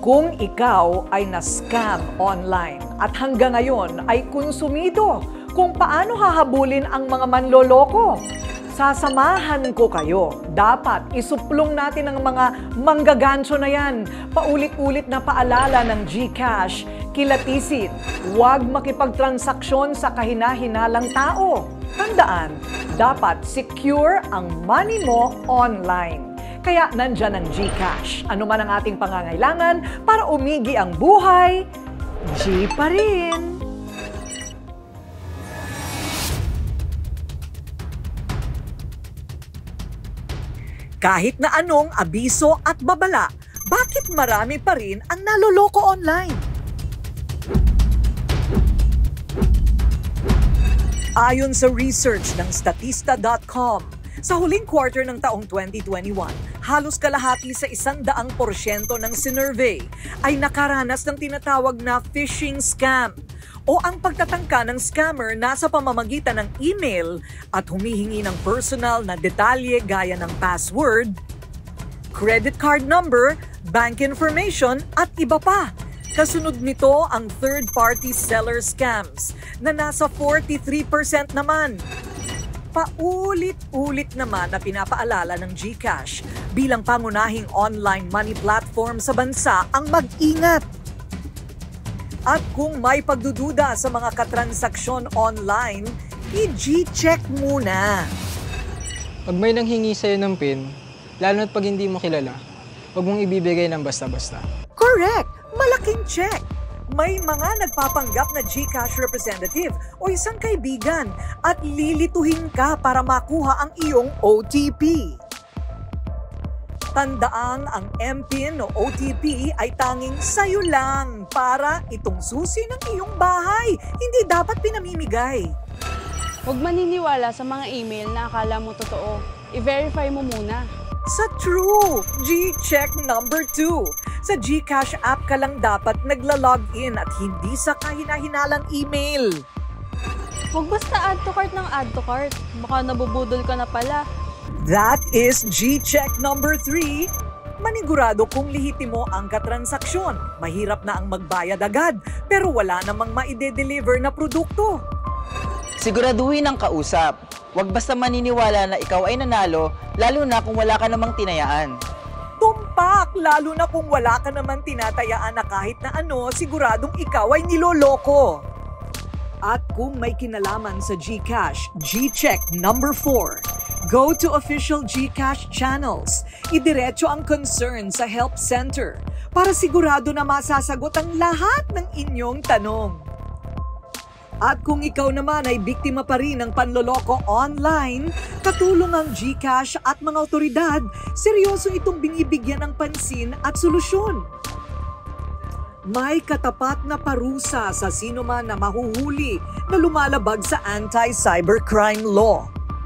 Kung ikaw ay na-scam online at hanggang ngayon ay konsumido kung paano hahabulin ang mga manloloko, sasamahan ko kayo. Dapat isuplong natin ang mga manggagancho na yan. Paulit-ulit na paalala ng GCash, kilatisin, huwag makipagtransaksyon sa kahina-hinalang tao. Tandaan, dapat secure ang money mo online. Kaya nandyan ang GCash. Ano man ang ating pangangailangan para umigi ang buhay, G pa rin. Kahit na anong abiso at babala, bakit marami pa rin ang naloloko online? Ayon sa research ng Statista.com, sa huling quarter ng taong 2021, halos kalahati sa 100% ng sinurvey ay nakaranas ng tinatawag na phishing scam o ang pagtatangka ng scammer nasa pamamagitan ng email at humihingi ng personal na detalye gaya ng password, credit card number, bank information at iba pa. Kasunod nito ang third-party seller scams na nasa 43% naman. Paulit-ulit naman na pinapaalala ng GCash bilang pangunahing online money platform sa bansa ang mag-ingat. At kung may pagdududa sa mga katransaksyon online, i-G-check muna. Pag may nanghingi sa'yo ng PIN, lalo na't pag hindi mo kilala, huwag mong ibibigay ng basta-basta. Correct! Malaking check! May mga nagpapanggap na GCash representative o isang kaibigan at lilituhin ka para makuha ang iyong OTP. Tandaang ang MPIN o OTP ay tanging sayo lang para itong susi ng iyong bahay. Hindi dapat pinamimigay. Huwag maniniwala sa mga email na akala mo totoo. I-verify mo muna. Sa True, G-check number 2. Sa GCash app ka lang dapat nagla-login at hindi sa kahina-hinalang email. Huwag basta add to cart ng add to cart. Baka nabubudol ka na pala. That is G-check number 3. Manigurado kung lihitimo ang katransaksyon. Mahirap na ang magbayad agad, pero wala namang maide-deliver na produkto. Siguraduhin ang kausap. Huwag basta maniniwala na ikaw ay nanalo, lalo na kung wala ka namang tinayaan. Tumpak, lalo na kung wala ka naman tinatayaan na kahit na ano, siguradong ikaw ay niloloko. At kung may kinalaman sa GCash, G-check number 4. Go to official GCash channels. Idiretso ang concern sa help center para sigurado na masasagot ang lahat ng inyong tanong. At kung ikaw naman ay biktima pa rin ng panloloko online, katulong ang GCash at mga otoridad, seryoso itong binibigyan ng pansin at solusyon. May katapat na parusa sa sino man na mahuhuli na lumalabag sa anti-cybercrime law.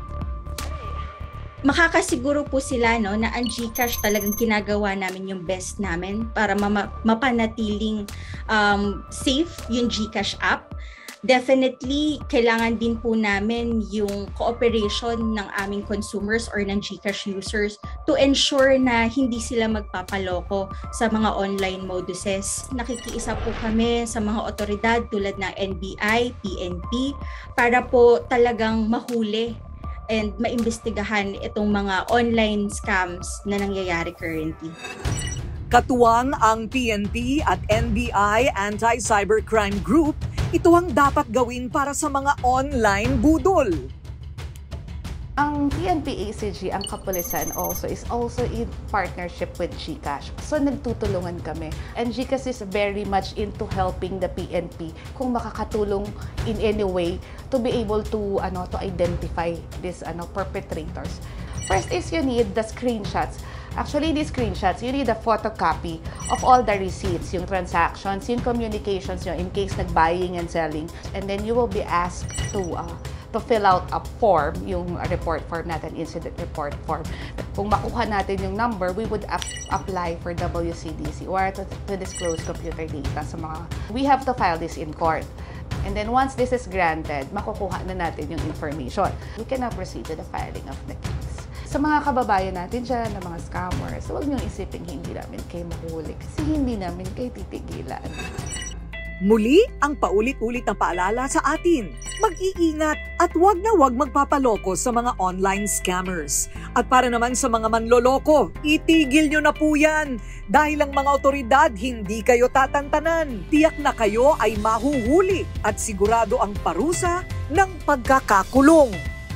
Makakasiguro po sila na ang GCash talagang ginagawa namin yung best namin para mapanatiling safe yung GCash app. Definitely, kailangan din po namin yung cooperation ng aming consumers or ng GCash users to ensure na hindi sila magpapaloko sa mga online moduses. Nakikiisa po kami sa mga otoridad tulad ng NBI, PNP para po talagang mahuli and maimbestigahan itong mga online scams na nangyayari currently. Katuwang ang PNP at NBI Anti-Cybercrime Group, ito ang dapat gawin para sa mga online budol. Ang PNP ACG, ang kapulisan is also in partnership with GCash. So nagtutulungan kami. And GCash is very much into helping the PNP kung makakatulong in any way to be able to identify these perpetrators. First is you need the screenshots. Actually, these screenshots, you need a photocopy of all the receipts, yung transactions, yung communications nyo in case nag-buying and selling. And then you will be asked to fill out a form, yung report form natin, incident report form. Kung makuha natin yung number, we would apply for WCDC or to disclose computer data sa mga... We have to file this in court. And then once this is granted, makukuha na natin yung information. We can now proceed to the filing of the case. Sa mga kababayan natin dyan, na mga scammers, huwag niyong isipin hindi namin kayo mahuli kasi hindi namin kayo titigilan. Muli, ang paulit-ulit na paalala sa atin. Mag-iingat at huwag na huwag magpapaloko sa mga online scammers. At para naman sa mga manloloko, itigil nyo na po yan. Dahil ang mga otoridad hindi kayo tatantanan. Tiyak na kayo ay mahuhuli at sigurado ang parusa ng pagkakakulong.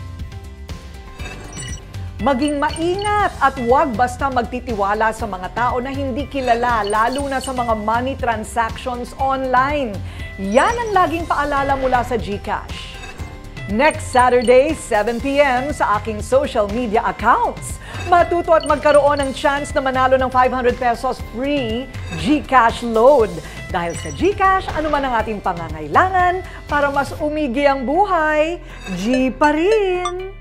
Maging maingat at huwag basta magtitiwala sa mga tao na hindi kilala, lalo na sa mga money transactions online. Yan ang laging paalala mula sa GCash. Next Saturday, 7 p.m. sa aking social media accounts, matuto at magkaroon ng chance na manalo ng 500 pesos free GCash load. Dahil sa GCash, ano man ang ating pangangailangan para mas umigi ang buhay, G pa rin!